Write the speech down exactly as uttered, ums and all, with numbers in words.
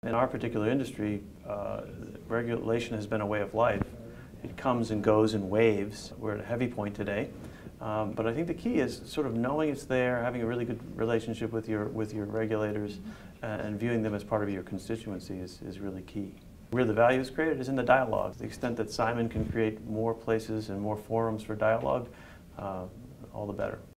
In our particular industry, uh, regulation has been a way of life. It comes and goes in waves. We're at a heavy point today. Um, but I think the key is sort of knowing it's there, having a really good relationship with your, with your regulators, uh, and viewing them as part of your constituency is, is really key. Where the value is created is in the dialogue. To the extent that Simon can create more places and more forums for dialogue, uh, all the better.